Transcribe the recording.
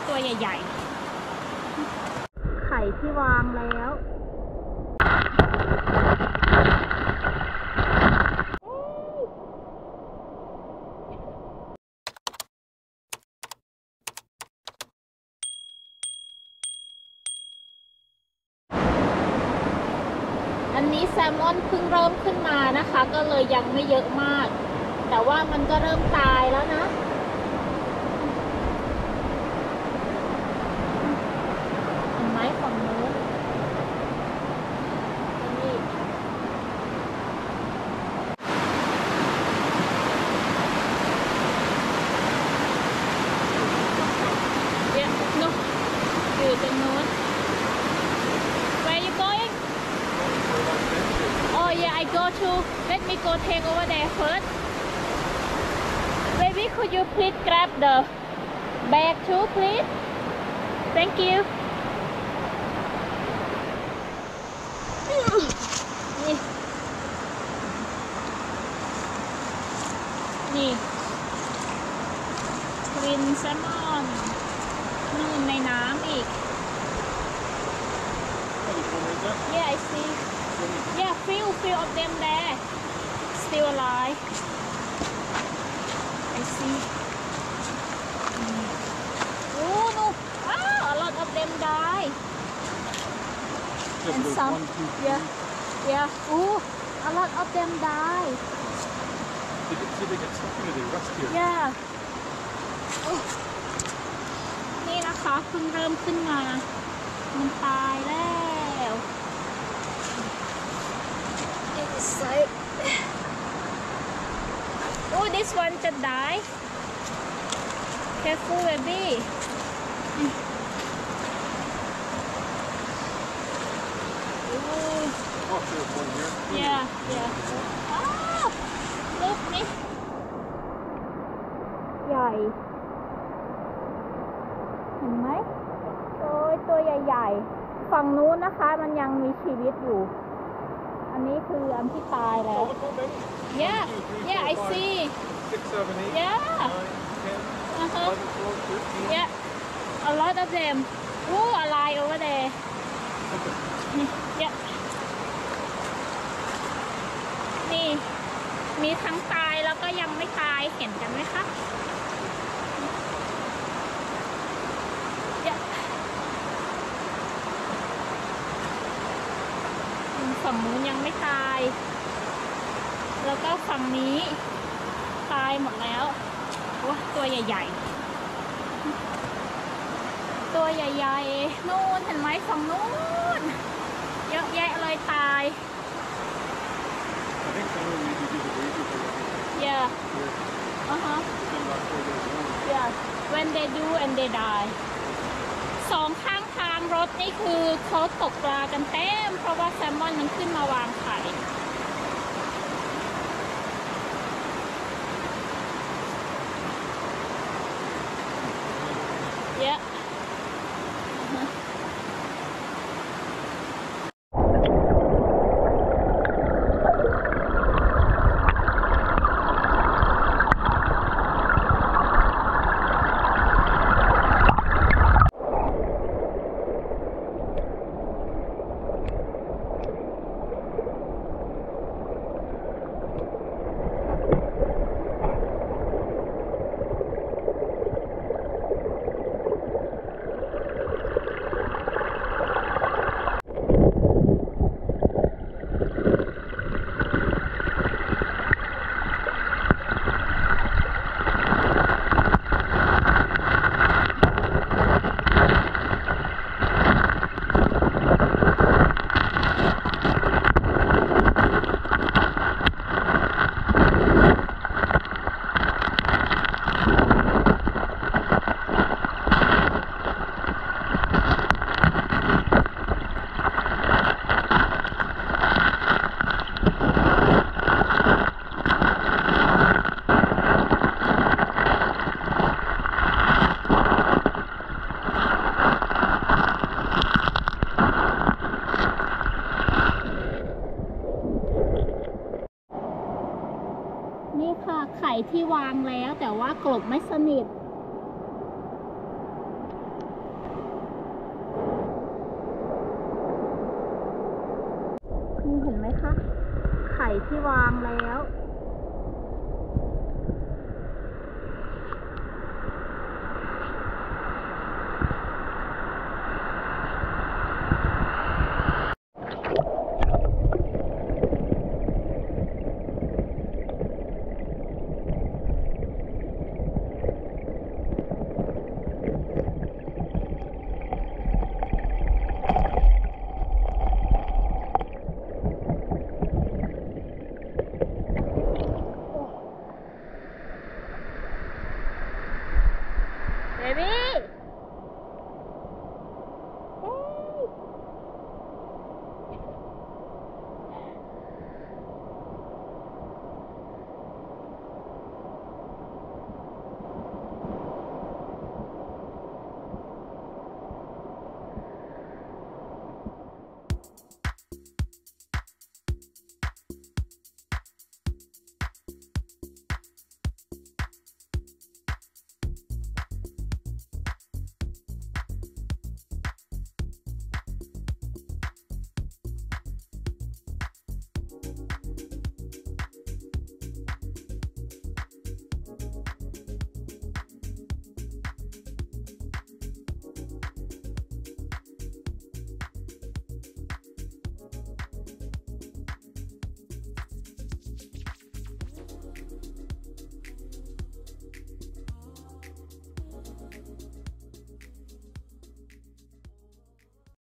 ตัวใหญ่ๆไข่ที่วางแล้วอันนี้แซลมอนเพิ่งเริ่มขึ้นมานะคะก็เลยยังไม่เยอะมากแต่ว่ามันก็เริ่มตายแล้วนะเห็นไหมฝั่งนู้นนี่เดี๋ยวนู้นอยู่ตรงนู้น Where you going? Oh yeah, I go to. Let me go take over there first. Baby, could you please grab the bag too, please? Thank you. นี่กรีนแซลมอนนู่นในน้ำอีก Yeah, I see. Yeah, few of them there, still alive. I see. Oh no! Wow, a lot of them die. And some, yeah. Oh, a lot of them die. They get stuck in the rescue. Yeah. นี่นะคะเพิ่งเริ่มขึ้นมามันตายแล้ว Inside. Oh, this one just died. Careful, baby. Oh, there's one here. Yeah. Oh, look,นี่ใหญ่เห็นไหมโอ้ยตัวใหญ่ๆฝั่งนู้นนะคะมันยังมีชีวิตอยู่อันนี้คืออันที่ตายแล้ว Yeah, I see. 6, 7, 8, Yeah. 9, 10, 11, 12, 13. Yeah, a lot of them. Oh, alive over there. Yeah. นี่มีทั้งตายแล้วก็ยังไม่ตายเห็นกันไหมคะฝั่งนู้นยังไม่ตายแล้วก็ฝั่งนี้ตายหมดแล้วว้าตัวใหญ่ๆตัวใหญ่ๆนู่นเห็นไหมฝั่งนู้นเยอะแยะเลยตาย I think some of them maybe do the baby for Yeah. Here. Yeah. When they do and they die. สองข้างทางรถนี่คือเขาตกปลากันเต็มเพราะว่าแซลมอนมันขึ้นมาวางไข่เยอะนี่ค่ะไข่ที่วางแล้วแต่ว่ากลบไม่สนิทข่ที่วางแล้วเบบี้